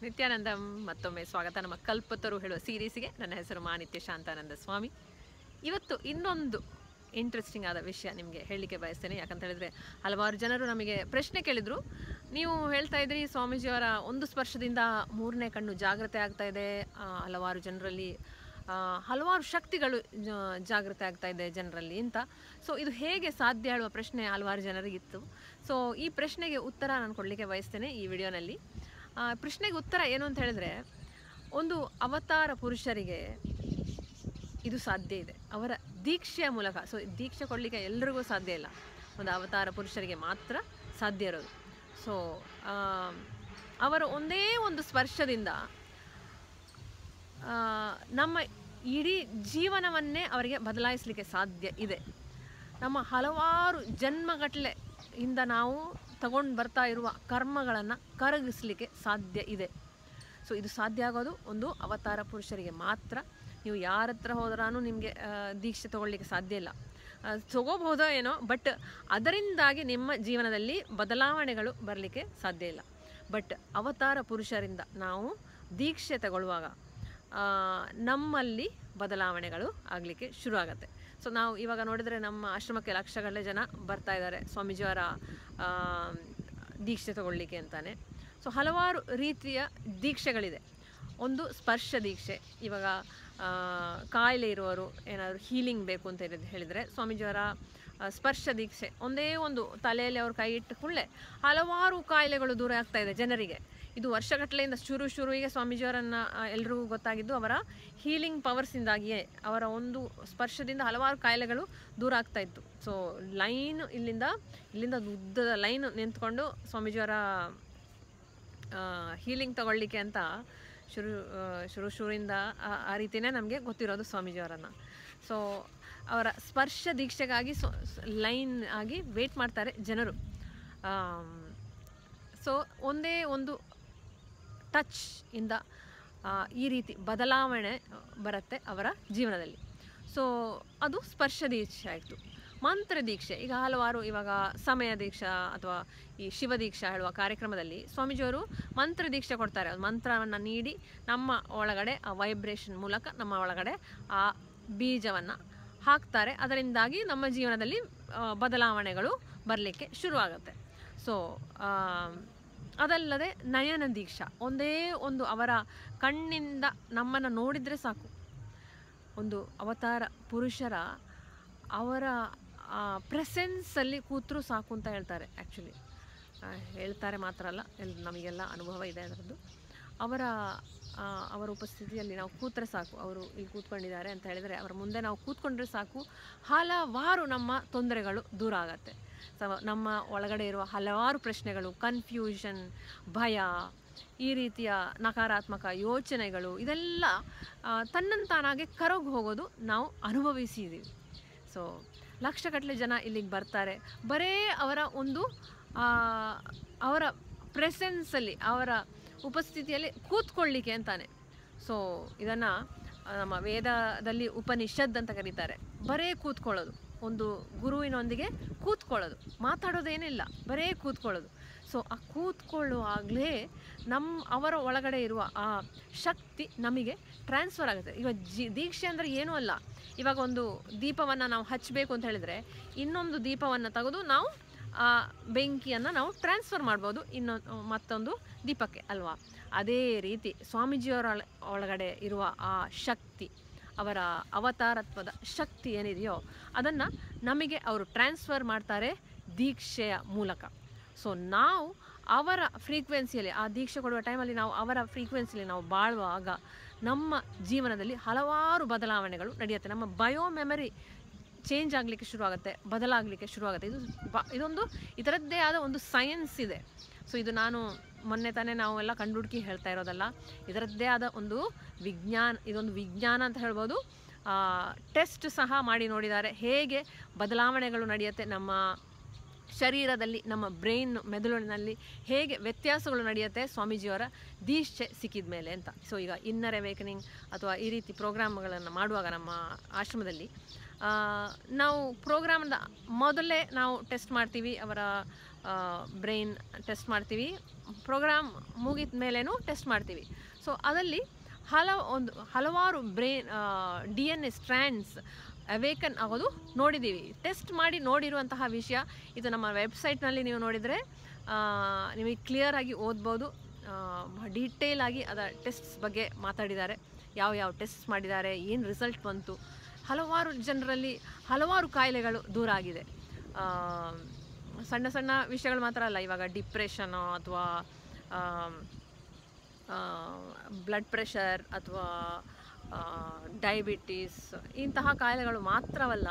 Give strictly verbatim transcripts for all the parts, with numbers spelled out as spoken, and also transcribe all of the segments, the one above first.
ನಿತ್ಯಾನಂದ ಮತ್ತೊಮ್ಮೆ ಸ್ವಾಗತ ನಮ್ಮ ಕಲ್ಪತರು ಹೇಳುವ ಸೀರೀಸ್ಗೆ. ನನ್ನ ಹೆಸರು ಮಾನಿತ್ಯ ಶಾಂತಾನಂದ ಸ್ವಾಮಿ. ಇವತ್ತು ಇನ್ನೊಂದು ಇಂಟ್ರೆಸ್ಟಿಂಗ್ ಆದ ವಿಷಯ ನಿಮಗೆ ಹೇಳಲಿಕ್ಕೆ ಬಯಸ್ತೇನೆ. ಯಾಕಂತ ಹೇಳಿದ್ರೆ ಹಲವಾರು ಜನರು ನಮಗೆ ಪ್ರಶ್ನೆ ಕೇಳಿದರು. ನೀವು ಹೇಳ್ತಾ ಇದ್ರಿ ಸ್ವಾಮೀಜಿಯವರ ಒಂದು ಸ್ಪರ್ಶದಿಂದ ಮೂರನೇ ಕಣ್ಣು ಜಾಗೃತಿ ಆಗ್ತಾ ಇದೆ, ಹಲವಾರು ಜನರಲ್ಲಿ ಹಲವಾರು ಶಕ್ತಿಗಳು ಜಾಗೃತಿ ಆಗ್ತಾ ಇದೆ ಜನರಲ್ಲಿ ಅಂತ. ಸೊ ಇದು ಹೇಗೆ ಸಾಧ್ಯ ಹೇಳುವ ಪ್ರಶ್ನೆ ಹಲವಾರು ಜನರಿಗಿತ್ತು. ಸೊ ಈ ಪ್ರಶ್ನೆಗೆ ಉತ್ತರ ನಾನು ಕೊಡಲಿಕ್ಕೆ ಬಯಸ್ತೇನೆ ಈ ವಿಡಿಯೋನಲ್ಲಿ. ಪ್ರಶ್ನೆಗೆ ಉತ್ತರ ಏನು ಅಂತ ಹೇಳಿದ್ರೆ, ಒಂದು ಅವತಾರ ಪುರುಷರಿಗೆ ಇದು ಸಾಧ್ಯ ಇದೆ ಅವರ ದೀಕ್ಷೆಯ ಮೂಲಕ. ಸೊ ದೀಕ್ಷೆ ಕೊಡಲಿಕ್ಕೆ ಎಲ್ರಿಗೂ ಸಾಧ್ಯ ಇಲ್ಲ, ಒಂದು ಅವತಾರ ಪುರುಷರಿಗೆ ಮಾತ್ರ ಸಾಧ್ಯ ಇರೋದು. ಸೊ ಅವರ ಒಂದೇ ಒಂದು ಸ್ಪರ್ಶದಿಂದ ನಮ್ಮ ಇಡೀ ಜೀವನವನ್ನೇ ಅವರಿಗೆ ಬದಲಾಯಿಸಲಿಕ್ಕೆ ಸಾಧ್ಯ ಇದೆ. ನಮ್ಮ ಹಲವಾರು ಜನ್ಮಗಟ್ಟಲೆ ಇಂದ ನಾವು ತಗೊಂಡು ಬರ್ತಾ ಇರುವ ಕರ್ಮಗಳನ್ನು ಕರಗಿಸಲಿಕ್ಕೆ ಸಾಧ್ಯ ಇದೆ. ಸೊ ಇದು ಸಾಧ್ಯ ಆಗೋದು ಒಂದು ಅವತಾರ ಪುರುಷರಿಗೆ ಮಾತ್ರ. ನೀವು ಯಾರ ಹತ್ರ ಹೋದ್ರೂ ನಿಮಗೆ ದೀಕ್ಷೆ ತಗೊಳ್ಳಿಕ್ಕೆ ಸಾಧ್ಯ ಇಲ್ಲ. ತಗೋಬಹುದೋ ಏನೋ, ಬಟ್ ಅದರಿಂದಾಗಿ ನಿಮ್ಮ ಜೀವನದಲ್ಲಿ ಬದಲಾವಣೆಗಳು ಬರಲಿಕ್ಕೆ ಸಾಧ್ಯ ಇಲ್ಲ. ಬಟ್ ಅವತಾರ ಪುರುಷರಿಂದ ನಾವು ದೀಕ್ಷೆ ತಗೊಳ್ಳುವಾಗ ನಮ್ಮಲ್ಲಿ ಬದಲಾವಣೆಗಳು ಆಗಲಿಕ್ಕೆ ಶುರು ಆಗುತ್ತೆ. ಸೊ ನಾವು ಇವಾಗ ನೋಡಿದರೆ ನಮ್ಮ ಆಶ್ರಮಕ್ಕೆ ಲಕ್ಷಗಟ್ಟಲೆ ಜನ ಬರ್ತಾ ಇದ್ದಾರೆ ಸ್ವಾಮೀಜಿಯವರ ದೀಕ್ಷೆ ತಗೊಳ್ಳಿಕ್ಕೆ ಅಂತಾನೆ. ಸೊ ಹಲವಾರು ರೀತಿಯ ದೀಕ್ಷೆಗಳಿದೆ. ಒಂದು ಸ್ಪರ್ಶ ದೀಕ್ಷೆ. ಇವಾಗ ಕಾಯಿಲೆ ಇರುವವರು ಏನಾದರೂ ಹೀಲಿಂಗ್ ಬೇಕು ಅಂತ ಹೇಳಿದರೆ ಸ್ವಾಮೀಜಿಯವರ ಸ್ಪರ್ಶ ದೀಕ್ಷೆ ಒಂದೇ ಒಂದು ತಲೆಯಲ್ಲಿ ಅವ್ರ ಕೈ ಇಟ್ಟು ಕೂಡಲೇ ಹಲವಾರು ಕಾಯಿಲೆಗಳು ದೂರ ಆಗ್ತಾ ಇದೆ ಜನರಿಗೆ. ಇದು ವರ್ಷಗಟ್ಟಲೆಯಿಂದ ಶುರು ಶುರುವಿಗೆ ಸ್ವಾಮೀಜಿಯವರನ್ನು ಎಲ್ರಿಗೂ ಗೊತ್ತಾಗಿದ್ದು ಅವರ ಹೀಲಿಂಗ್ ಪವರ್ಸಿಂದಾಗಿಯೇ. ಅವರ ಒಂದು ಸ್ಪರ್ಶದಿಂದ ಹಲವಾರು ಕಾಯಿಲೆಗಳು ದೂರ ಆಗ್ತಾ ಇತ್ತು. ಸೊ ಲೈನ್ ಇಲ್ಲಿಂದ ಇಲ್ಲಿಂದ ಉದ್ದದ ಲೈನ್ ನಿಂತ್ಕೊಂಡು ಸ್ವಾಮೀಜಿಯವರ ಹೀಲಿಂಗ್ ತಗೊಳ್ಳಿಕ್ಕೆ ಅಂತ ಶುರು ಶುರು ಶುರುವಿಂದ ಆ ರೀತಿಯೇ ನಮಗೆ ಗೊತ್ತಿರೋದು ಸ್ವಾಮೀಜಿಯವರನ್ನು. ಸೊ ಅವರ ಸ್ಪರ್ಶ ದೀಕ್ಷೆಗಾಗಿ ಸೊ ಲೈನ್ ಆಗಿ ವೇಟ್ ಮಾಡ್ತಾರೆ ಜನರು. ಸೊ ಒಂದೇ ಒಂದು ಟಚ್ ಇಂದ ಈ ರೀತಿ ಬದಲಾವಣೆ ಬರುತ್ತೆ ಅವರ ಜೀವನದಲ್ಲಿ. ಸೊ ಅದು ಸ್ಪರ್ಶ ದೀಕ್ಷೆ ಆಯಿತು. ಮಂತ್ರ ದೀಕ್ಷೆ, ಈಗ ಹಲವಾರು ಇವಾಗ ಸಮಯ ದೀಕ್ಷಾ ಅಥವಾ ಈ ಶಿವ ದೀಕ್ಷಾ ಹೇಳುವ ಕಾರ್ಯಕ್ರಮದಲ್ಲಿ ಸ್ವಾಮೀಜಿಯವರು ಮಂತ್ರ ದೀಕ್ಷೆ ಕೊಡ್ತಾರೆ. ಒಂದು ಮಂತ್ರವನ್ನು ನೀಡಿ ನಮ್ಮ ಒಳಗಡೆ ಆ ವೈಬ್ರೇಷನ್ ಮೂಲಕ ನಮ್ಮ ಒಳಗಡೆ ಆ ಬೀಜವನ್ನು ಹಾಕ್ತಾರೆ. ಅದರಿಂದಾಗಿ ನಮ್ಮ ಜೀವನದಲ್ಲಿ ಬದಲಾವಣೆಗಳು ಬರಲಿಕ್ಕೆ ಶುರುವಾಗುತ್ತೆ. ಸೊ ಅದಲ್ಲದೆ ನಯನ ದೀಕ್ಷಾ, ಒಂದೇ ಒಂದು ಅವರ ಕಣ್ಣಿಂದ ನಮ್ಮನ್ನು ನೋಡಿದರೆ ಸಾಕು, ಒಂದು ಅವತಾರ ಪುರುಷರ ಅವರ ಪ್ರೆಸೆನ್ಸಲ್ಲಿ ಕೂತರೂ ಸಾಕು ಅಂತ ಹೇಳ್ತಾರೆ. ಆ್ಯಕ್ಚುಲಿ ಹೇಳ್ತಾರೆ ಮಾತ್ರ ಅಲ್ಲ, ಎಲ್ ನಮಗೆಲ್ಲ ಅನುಭವ ಇದೆ ಅದರದ್ದು. ಅವರ ಅವರ ಉಪಸ್ಥಿತಿಯಲ್ಲಿ ನಾವು ಕೂತ್ರೆ ಸಾಕು, ಅವರು ಇಲ್ಲಿ ಕೂತ್ಕೊಂಡಿದ್ದಾರೆ ಅಂತ ಹೇಳಿದರೆ ಅವರ ಮುಂದೆ ನಾವು ಕೂತ್ಕೊಂಡ್ರೆ ಸಾಕು, ಹಲವಾರು ನಮ್ಮ ತೊಂದರೆಗಳು ದೂರ ಆಗತ್ತೆ. ಸೊ ನಮ್ಮ ಒಳಗಡೆ ಇರುವ ಹಲವಾರು ಪ್ರಶ್ನೆಗಳು, ಕನ್ಫ್ಯೂಷನ್, ಭಯ, ಈ ರೀತಿಯ ನಕಾರಾತ್ಮಕ ಯೋಚನೆಗಳು ಇದೆಲ್ಲ ತನ್ನಂತಾನಾಗೆ ಕರಗಿ ಹೋಗೋದು ನಾವು ಅನುಭವಿಸಿದ್ದೀವಿ. ಸೊ ಲಕ್ಷಗಟ್ಟಲೆ ಜನ ಇಲ್ಲಿಗೆ ಬರ್ತಾರೆ ಬರೇ ಅವರ ಒಂದು ಅವರ ಪ್ರೆಸೆನ್ಸಲ್ಲಿ, ಅವರ ಉಪಸ್ಥಿತಿಯಲ್ಲಿ ಕೂತ್ಕೊಳ್ಳಿಕ್ಕೆ ಅಂತಾನೆ. ಸೊ ಇದನ್ನು ನಮ್ಮ ವೇದದಲ್ಲಿ ಉಪನಿಷದ್ ಅಂತ ಕರೀತಾರೆ. ಬರೇ ಕೂತ್ಕೊಳ್ಳೋದು, ಒಂದು ಗುರುವಿನೊಂದಿಗೆ ಕೂತ್ಕೊಳ್ಳೋದು, ಮಾತಾಡೋದೇನಿಲ್ಲ, ಬರೇ ಕೂತ್ಕೊಳ್ಳೋದು. ಸೊ ಆ ಕೂತ್ಕೊಳ್ಳುವಾಗಲೇ ನಮ್ಮ ಅವರ ಒಳಗಡೆ ಇರುವ ಆ ಶಕ್ತಿ ನಮಗೆ ಟ್ರಾನ್ಸ್ಫರ್ ಆಗುತ್ತೆ. ಇವಾಗ ಜಿ ದೀಕ್ಷೆ ಅಂದರೆ ಏನೂ ಅಲ್ಲ. ಇವಾಗ ಒಂದು ದೀಪವನ್ನು ನಾವು ಹಚ್ಚಬೇಕು ಅಂತ ಹೇಳಿದರೆ ಇನ್ನೊಂದು ದೀಪವನ್ನು ತೆಗೆದು ನಾವು ಆ ಬೆಂಕಿಯನ್ನು ನಾವು ಟ್ರಾನ್ಸ್ಫರ್ ಮಾಡ್ಬೋದು ಇನ್ನೊಂದು ಮತ್ತೊಂದು ದೀಪಕ್ಕೆ ಅಲ್ವಾ. ಅದೇ ರೀತಿ ಸ್ವಾಮೀಜಿಯವರ ಒಳಗಡೆ ಇರುವ ಆ ಶಕ್ತಿ, ಅವರ ಅವತಾರತ್ವದ ಶಕ್ತಿ ಏನಿದೆಯೋ ಅದನ್ನು ನಮಗೆ ಅವರು ಟ್ರಾನ್ಸ್ಫರ್ ಮಾಡ್ತಾರೆ ದೀಕ್ಷೆಯ ಮೂಲಕ. ಸೊ ನಾವು ಅವರ ಫ್ರೀಕ್ವೆನ್ಸಿಯಲ್ಲಿ, ಆ ದೀಕ್ಷೆ ಕೊಡುವ ಟೈಮಲ್ಲಿ ನಾವು ಅವರ ಫ್ರೀಕ್ವೆನ್ಸಿಯಲ್ಲಿ ನಾವು ಬಾಳುವಾಗ ನಮ್ಮ ಜೀವನದಲ್ಲಿ ಹಲವಾರು ಬದಲಾವಣೆಗಳು ನಡೆಯುತ್ತೆ. ನಮ್ಮ ಬಯೋ ಮೆಮರಿ ಚೇಂಜ್ ಆಗಲಿಕ್ಕೆ ಶುರುವಾಗುತ್ತೆ, ಬದಲಾಗಲಿಕ್ಕೆ ಶುರುವಾಗುತ್ತೆ. ಇದು ಬ ಇದೊಂದು ಇದರದ್ದೇ ಆದ ಒಂದು ಸೈನ್ಸ್ ಇದೆ. ಸೊ ಇದು ನಾನು ಮೊನ್ನೆ ತಾನೇ ನಾವೆಲ್ಲ ಕಂಡುಹುಡುಕಿ ಹೇಳ್ತಾ ಇರೋದಲ್ಲ, ಇದರದ್ದೇ ಆದ ಒಂದು ವಿಜ್ಞಾನ, ಇದೊಂದು ವಿಜ್ಞಾನ ಅಂತ ಹೇಳ್ಬೋದು. ಟೆಸ್ಟ್ ಸಹ ಮಾಡಿ ನೋಡಿದ್ದಾರೆ ಹೇಗೆ ಬದಲಾವಣೆಗಳು ನಡೆಯುತ್ತೆ ನಮ್ಮ ಶರೀರದಲ್ಲಿ, ನಮ್ಮ ಬ್ರೈನ್ ಮೆದುಳಿನಲ್ಲಿ ಹೇಗೆ ವ್ಯತ್ಯಾಸಗಳು ನಡೆಯುತ್ತೆ ಸ್ವಾಮೀಜಿಯವರ ದೀಕ್ಷೆ ಸಿಕ್ಕಿದ ಮೇಲೆ ಅಂತ. ಸೊ ಈಗ ಇನ್ನರ್ ಅವೇಕನಿಂಗ್ ಅಥವಾ ಈ ರೀತಿ ಪ್ರೋಗ್ರಾಮ್ಗಳನ್ನು ಮಾಡುವಾಗ ನಮ್ಮ ಆಶ್ರಮದಲ್ಲಿ ನಾವು ಪ್ರೋಗ್ರಾಮ್ದ ಮೊದಲೇ ನಾವು ಟೆಸ್ಟ್ ಮಾಡ್ತೀವಿ ಅವರ ಬ್ರೈನ್ ಟೆಸ್ಟ್ ಮಾಡ್ತೀವಿ, ಪ್ರೋಗ್ರಾಮ್ ಮುಗಿದ ಮೇಲೇನೂ ಟೆಸ್ಟ್ ಮಾಡ್ತೀವಿ. ಸೊ ಅದರಲ್ಲಿ ಹಲವು ಒಂದು ಹಲವಾರು brain D N A strands awaken ಆಗೋದು ನೋಡಿದ್ದೀವಿ, ಟೆಸ್ಟ್ ಮಾಡಿ ನೋಡಿರುವಂತಹ ವಿಷಯ ಇದು. ನಮ್ಮ ವೆಬ್ಸೈಟ್ನಲ್ಲಿ ನೀವು ನೋಡಿದರೆ ನಿಮಗೆ ಕ್ಲಿಯರಾಗಿ ಓದ್ಬೋದು, ಡೀಟೇಲ್ ಆಗಿ ಅದರ ಟೆಸ್ಟ್ಸ್ ಬಗ್ಗೆ ಮಾತಾಡಿದ್ದಾರೆ, ಯಾವ ಯಾವ ಟೆಸ್ಟ್ ಮಾಡಿದ್ದಾರೆ, ಏನು ರಿಸಲ್ಟ್ ಬಂತು. ಹಲವಾರು ಜನರಲ್ಲಿ ಹಲವಾರು ಕಾಯಿಲೆಗಳು ದೂರ ಆಗಿದೆ. ಸಣ್ಣ ಸಣ್ಣ ವಿಷಯಗಳು ಮಾತ್ರ ಅಲ್ಲ, ಇವಾಗ ಡಿಪ್ರೆಷನ್ನು ಅಥವಾ ಬ್ಲಡ್ ಪ್ರೆಷರ್ ಅಥವಾ ಡಯಾಬಿಟೀಸ್ ಇಂತಹ ಕಾಯಿಲೆಗಳು ಮಾತ್ರವಲ್ಲ,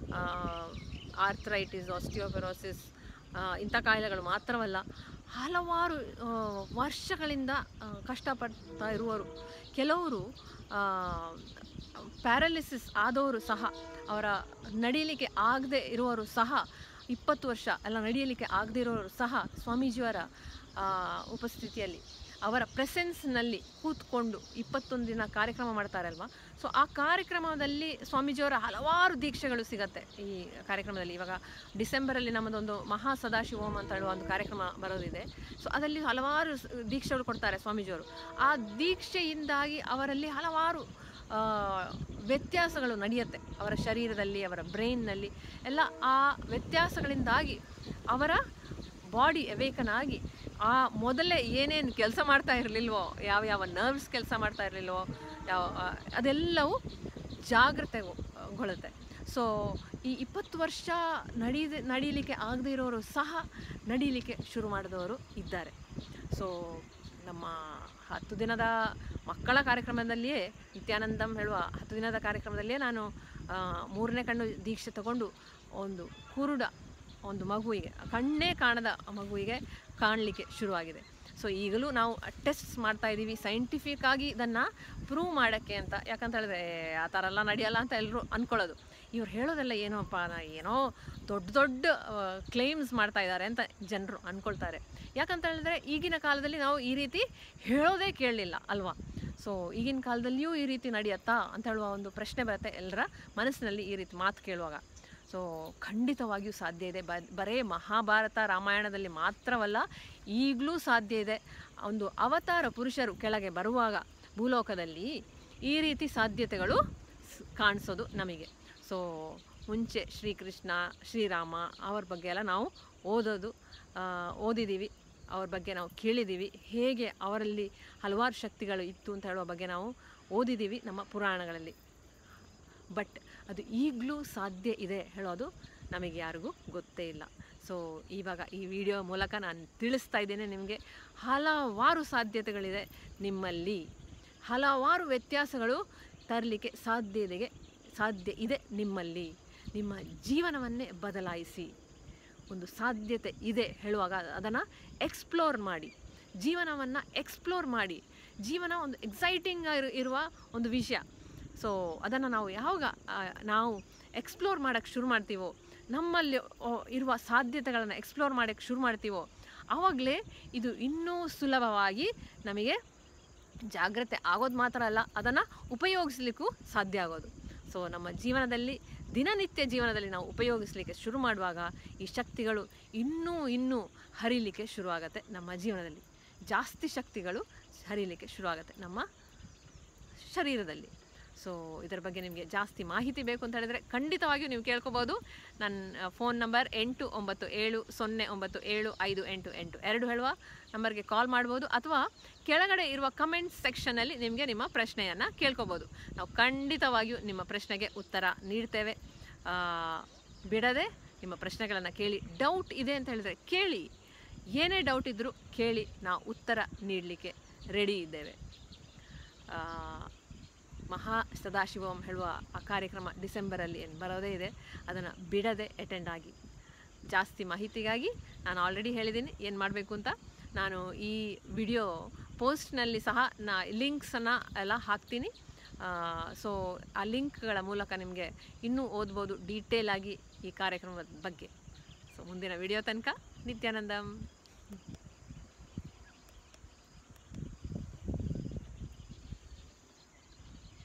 ಆರ್ಥರೈಟಿಸ್, ಆಸ್ಟಿಯೋಪೊರೋಸಿಸ್ ಇಂಥ ಕಾಯಿಲೆಗಳು ಮಾತ್ರವಲ್ಲ, ಹಲವಾರು ವರ್ಷಗಳಿಂದ ಕಷ್ಟಪಡ್ತಾ ಇರುವರು, ಕೆಲವರು ಪ್ಯಾರಾಲಿಸಿಸ್ ಆದವರು ಸಹ, ಅವರ ನಡೀಲಿಕ್ಕೆ ಆಗದೆ ಇರುವವರು ಸಹ, ಇಪ್ಪತ್ತು ವರ್ಷ ಎಲ್ಲ ನಡೀಲಿಕ್ಕೆ ಆಗದೆ ಇರೋರು ಸಹ ಸ್ವಾಮೀಜಿಯವರ ಉಪಸ್ಥಿತಿಯಲ್ಲಿ ಅವರ ಪ್ರೆಸೆನ್ಸ್ನಲ್ಲಿ ಕೂತ್ಕೊಂಡು ಇಪ್ಪತ್ತೊಂದು ದಿನ ಕಾರ್ಯಕ್ರಮ ಮಾಡ್ತಾರಲ್ವ. ಸೊ ಆ ಕಾರ್ಯಕ್ರಮದಲ್ಲಿ ಸ್ವಾಮೀಜಿಯವರ ಹಲವಾರು ದೀಕ್ಷೆಗಳು ಸಿಗತ್ತೆ ಈ ಕಾರ್ಯಕ್ರಮದಲ್ಲಿ. ಇವಾಗ ಡಿಸೆಂಬರಲ್ಲಿ ನಮ್ಮದೊಂದು ಮಹಾ ಸದಾಶಿವೋಮ ಅಂತ ಹೇಳುವ ಒಂದು ಕಾರ್ಯಕ್ರಮ ಬರೋದಿದೆ. ಸೊ ಅದರಲ್ಲಿ ಹಲವಾರು ದೀಕ್ಷೆಗಳು ಕೊಡ್ತಾರೆ ಸ್ವಾಮೀಜಿಯವರು. ಆ ದೀಕ್ಷೆಯಿಂದಾಗಿ ಅವರಲ್ಲಿ ಹಲವಾರು ವ್ಯತ್ಯಾಸಗಳು ನಡೆಯುತ್ತೆ ಅವರ ಶರೀರದಲ್ಲಿ, ಅವರ ಬ್ರೈನ್ನಲ್ಲಿ ಎಲ್ಲ. ಆ ವ್ಯತ್ಯಾಸಗಳಿಂದಾಗಿ ಅವರ ಬಾಡಿ ಅವೇಕನ್ ಆಗಿ ಆ ಮೊದಲೇ ಏನೇನು ಕೆಲಸ ಮಾಡ್ತಾ ಇರಲಿಲ್ವೋ, ಯಾವ ಯಾವ ನರ್ವ್ಸ್ ಕೆಲಸ ಮಾಡ್ತಾ ಇರಲಿಲ್ವೋ, ಯಾವ ಅದೆಲ್ಲವೂ ಜಾಗೃತೆಗೊಳ್ಳುತ್ತೆ. ಸೊ ಈ ಇಪ್ಪತ್ತು ವರ್ಷ ನಡೀದ ನಡೀಲಿಕ್ಕೆ ಆಗದೇ ಇರೋರು ಸಹ ನಡೀಲಿಕ್ಕೆ ಶುರು ಮಾಡಿದವರು ಇದ್ದಾರೆ. ಸೊ ನಮ್ಮ ಹತ್ತು ದಿನದ ಮಕ್ಕಳ ಕಾರ್ಯಕ್ರಮದಲ್ಲಿಯೇ, ನಿತ್ಯಾನಂದಂ ಹೇಳುವ ಹತ್ತು ದಿನದ ಕಾರ್ಯಕ್ರಮದಲ್ಲಿಯೇ ನಾನು ಮೂರನೇ ಕಣ್ಣು ದೀಕ್ಷೆ ತಗೊಂಡು ಒಂದು ಕುರುಡ ಒಂದು ಮಗುವಿಗೆ, ಕಣ್ಣೇ ಕಾಣದ ಮಗುವಿಗೆ ಕಾಣಲಿಕ್ಕೆ ಶುರುವಾಗಿದೆ. ಸೊ ಈಗಲೂ ನಾವು ಟೆಸ್ಟ್ಸ್ ಮಾಡ್ತಾಯಿದ್ದೀವಿ ಸೈಂಟಿಫಿಕ್ ಆಗಿ ಇದನ್ನು ಪ್ರೂವ್ ಮಾಡೋಕ್ಕೆ ಅಂತ. ಯಾಕಂತ ಹೇಳಿದ್ರೆ ಆ ಥರ ಎಲ್ಲ ನಡೆಯಲ್ಲ ಅಂತ ಎಲ್ಲರೂ ಅಂದ್ಕೊಳ್ಳೋದು. ಇವ್ರು ಹೇಳೋದೆಲ್ಲ ಏನೋಪ್ಪ, ಏನೋ ದೊಡ್ಡ ದೊಡ್ಡ ಕ್ಲೇಮ್ಸ್ ಮಾಡ್ತಾ ಇದ್ದಾರೆ ಅಂತ ಜನರು ಅಂದ್ಕೊಳ್ತಾರೆ. ಯಾಕಂತ ಹೇಳಿದ್ರೆ ಈಗಿನ ಕಾಲದಲ್ಲಿ ನಾವು ಈ ರೀತಿ ಹೇಳೋದೇ ಕೇಳಲಿಲ್ಲ ಅಲ್ವಾ. ಸೊ ಈಗಿನ ಕಾಲದಲ್ಲಿಯೂ ಈ ರೀತಿ ನಡೆಯುತ್ತಾ ಅಂತ ಹೇಳುವ ಒಂದು ಪ್ರಶ್ನೆ ಬರುತ್ತೆ ಎಲ್ಲರ ಮನಸ್ಸಿನಲ್ಲಿ ಈ ರೀತಿ ಮಾತು ಕೇಳುವಾಗ. ಸೊ ಖಂಡಿತವಾಗಿಯೂ ಸಾಧ್ಯ ಇದೆ. ಬ ಬರೇ ಮಹಾಭಾರತ ರಾಮಾಯಣದಲ್ಲಿ ಮಾತ್ರವಲ್ಲ, ಈಗಲೂ ಸಾಧ್ಯ ಇದೆ. ಒಂದು ಅವತಾರ ಪುರುಷರು ಕೆಳಗೆ ಬರುವಾಗ ಭೂಲೋಕದಲ್ಲಿ ಈ ರೀತಿ ಸಾಧ್ಯತೆಗಳು ಕಾಣಿಸೋದು ನಮಗೆ. ಸೊ ಮುಂಚೆ ಶ್ರೀಕೃಷ್ಣ, ಶ್ರೀರಾಮ ಅವ್ರ ಬಗ್ಗೆ ಎಲ್ಲ ನಾವು ಓದೋದು ಓದಿದ್ದೀವಿ, ಅವ್ರ ಬಗ್ಗೆ ನಾವು ಕೇಳಿದ್ದೀವಿ, ಹೇಗೆ ಅವರಲ್ಲಿ ಹಲವಾರು ಶಕ್ತಿಗಳು ಇತ್ತು ಅಂತ ಹೇಳುವ ಬಗ್ಗೆ ನಾವು ಓದಿದ್ದೀವಿ ನಮ್ಮ ಪುರಾಣಗಳಲ್ಲಿ. ಬಟ್ ಅದು ಈಗಲೂ ಸಾಧ್ಯ ಇದೆ ಹೇಳೋದು ನಮಗೆ ಯಾರಿಗೂ ಗೊತ್ತೇ ಇಲ್ಲ. ಸೊ ಇವಾಗ ಈ ವಿಡಿಯೋ ಮೂಲಕ ನಾನು ತಿಳಿಸ್ತಾ ಇದ್ದೇನೆ ನಿಮಗೆ, ಹಲವಾರು ಸಾಧ್ಯತೆಗಳಿದೆ ನಿಮ್ಮಲ್ಲಿ, ಹಲವಾರು ವ್ಯತ್ಯಾಸಗಳು ತರಲಿಕ್ಕೆ ಸಾಧ್ಯ ಇದೆ ಸಾಧ್ಯ ಇದೆ ನಿಮ್ಮಲ್ಲಿ. ನಿಮ್ಮ ಜೀವನವನ್ನೇ ಬದಲಾಯಿಸಿ. ಒಂದು ಸಾಧ್ಯತೆ ಇದೆ ಹೇಳುವಾಗ ಅದನ್ನು ಎಕ್ಸ್ಪ್ಲೋರ್ ಮಾಡಿ, ಜೀವನವನ್ನು ಎಕ್ಸ್ಪ್ಲೋರ್ ಮಾಡಿ. ಜೀವನ ಒಂದು ಎಕ್ಸೈಟಿಂಗ್ ಇರುವ ಒಂದು ವಿಷಯ. ಸೊ ಅದನ್ನು ನಾವು ಯಾವಾಗ ನಾವು ಎಕ್ಸ್ಪ್ಲೋರ್ ಮಾಡೋಕ್ಕೆ ಶುರು ಮಾಡ್ತೀವೋ, ನಮ್ಮಲ್ಲಿ ಇರುವ ಸಾಧ್ಯತೆಗಳನ್ನು ಎಕ್ಸ್ಪ್ಲೋರ್ ಮಾಡೋಕ್ಕೆ ಶುರು ಮಾಡ್ತೀವೋ, ಆವಾಗಲೇ ಇದು ಇನ್ನೂ ಸುಲಭವಾಗಿ ನಮಗೆ ಜಾಗ್ರತೆ ಆಗೋದು ಮಾತ್ರ ಅಲ್ಲ, ಅದನ್ನು ಉಪಯೋಗಿಸ್ಲಿಕ್ಕೂ ಸಾಧ್ಯ ಆಗೋದು. ಸೊ ನಮ್ಮ ಜೀವನದಲ್ಲಿ, ದಿನನಿತ್ಯ ಜೀವನದಲ್ಲಿ ನಾವು ಉಪಯೋಗಿಸಲಿಕ್ಕೆ ಶುರು ಮಾಡುವಾಗ ಈ ಶಕ್ತಿಗಳು ಇನ್ನೂ ಇನ್ನೂ ಹರಿಲಿಕ್ಕೆ ಶುರುವಾಗತ್ತೆ. ನಮ್ಮ ಜೀವನದಲ್ಲಿ ಜಾಸ್ತಿ ಶಕ್ತಿಗಳು ಹರಿಲಿಕ್ಕೆ ಶುರುವಾಗತ್ತೆ ನಮ್ಮ ಶರೀರದಲ್ಲಿ. ಸೊ ಇದರ ಬಗ್ಗೆ ನಿಮಗೆ ಜಾಸ್ತಿ ಮಾಹಿತಿ ಬೇಕು ಅಂತ ಹೇಳಿದರೆ ಖಂಡಿತವಾಗಿಯೂ ನೀವು ಕೇಳ್ಕೊಬೋದು. ನನ್ನ ಫೋನ್ ನಂಬರ್ ಎಂಟು ಒಂಬತ್ತು ಏಳು ಸೊನ್ನೆ ಒಂಬತ್ತು ಏಳು ಐದು ಎಂಟು ಎಂಟು ಎರಡು ಹೇಳುವ ನಂಬರ್ಗೆ ಕಾಲ್ ಮಾಡ್ಬೋದು, ಅಥವಾ ಕೆಳಗಡೆ ಇರುವ ಕಮೆಂಟ್ಸ್ ಸೆಕ್ಷನಲ್ಲಿ ನಿಮಗೆ ನಿಮ್ಮ ಪ್ರಶ್ನೆಯನ್ನು ಕೇಳ್ಕೊಬೋದು. ನಾವು ಖಂಡಿತವಾಗಿಯೂ ನಿಮ್ಮ ಪ್ರಶ್ನೆಗೆ ಉತ್ತರ ನೀಡ್ತೇವೆ. ಬಿಡದೆ ನಿಮ್ಮ ಪ್ರಶ್ನೆಗಳನ್ನು ಕೇಳಿ. ಡೌಟ್ ಇದೆ ಅಂತ ಹೇಳಿದರೆ ಕೇಳಿ, ಏನೇ ಡೌಟ್ ಇದ್ದರೂ ಕೇಳಿ, ನಾವು ಉತ್ತರ ನೀಡಲಿಕ್ಕೆ ರೆಡಿ ಇದ್ದೇವೆ. ಮಹಾ ಸದಾಶಿವಂ ಹೇಳುವ ಆ ಕಾರ್ಯಕ್ರಮ ಡಿಸೆಂಬರಲ್ಲಿ ಏನು ಬರೋದೇ ಇದೆ, ಅದನ್ನು ಬಿಡದೆ ಅಟೆಂಡ್ ಆಗಿ. ಜಾಸ್ತಿ ಮಾಹಿತಿಗಾಗಿ ನಾನು ಆಲ್ರೆಡಿ ಹೇಳಿದ್ದೀನಿ ಏನು ಮಾಡಬೇಕು ಅಂತ. ನಾನು ಈ ವಿಡಿಯೋ ಪೋಸ್ಟ್ನಲ್ಲಿ ಸಹ ನಾ ಲಿಂಕ್ಸನ್ನು ಎಲ್ಲ ಹಾಕ್ತೀನಿ. ಸೊ ಆ ಲಿಂಕ್ಗಳ ಮೂಲಕ ನಿಮಗೆ ಇನ್ನೂ ಓದ್ಬೋದು ಡೀಟೇಲಾಗಿ ಈ ಕಾರ್ಯಕ್ರಮದ ಬಗ್ಗೆ. ಸೊ ಮುಂದಿನ ವಿಡಿಯೋ ತನಕ ನಿತ್ಯಾನಂದಂ.